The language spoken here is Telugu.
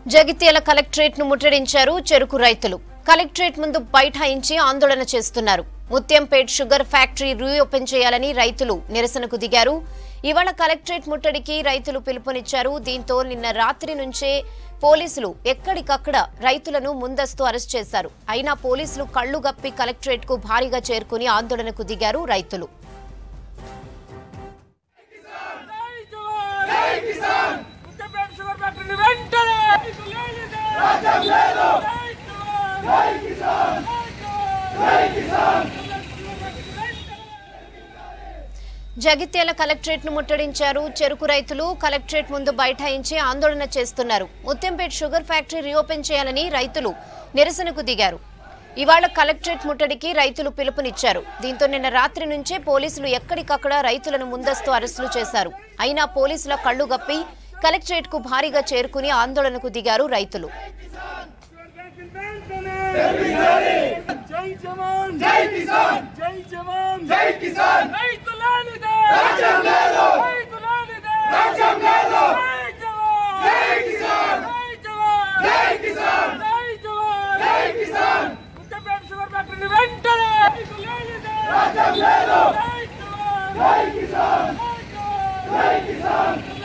జగిత్యాల కలెక్టరేట్ ను ముట్టడించారు చెరుకు రైతులు. కలెక్టరేట్ ముందు బైఠాయించి ఆందోళన చేస్తున్నారు. ముత్యంపేట్ షుగర్ ఫ్యాక్టరీ రీఓపెన్ చేయాలని రైతులు నిరసనకు దిగారు. ఇవాళ కలెక్టరేట్ ముట్టడికి రైతులు పిలుపునిచ్చారు. దీంతో నిన్న రాత్రి నుంచే పోలీసులు ఎక్కడికక్కడ రైతులను ముందస్తు అరెస్ట్ చేశారు. అయినా పోలీసులు కళ్లు గప్పి కలెక్టరేట్ కు భారీగా చేరుకుని ఆందోళనకు దిగారు రైతులు. జగిత్యాల కలెక్టరేట్ ను ముట్టడించారు చెరుకు రైతులు. కలెక్టరేట్ ముందు బైఠాయించి ఆందోళన చేస్తున్నారు. ముత్యంపేట్ షుగర్ ఫ్యాక్టరీ రీఓపెన్ చేయాలని రైతులు నిరసనకు దిగారు. ఇవాళ కలెక్టరేట్ ముట్టడికి రైతులు పిలుపునిచ్చారు. దీంతో నిన్న రాత్రి నుంచే పోలీసులు ఎక్కడికక్కడ రైతులను ముందస్తు అరెస్టులు చేశారు. అయినా పోలీసుల కళ్లు గప్పి కలెక్టరేట్ కు భారీగా చేరుకుని ఆందోళనకు దిగారు రైతులు. Jai Kisan!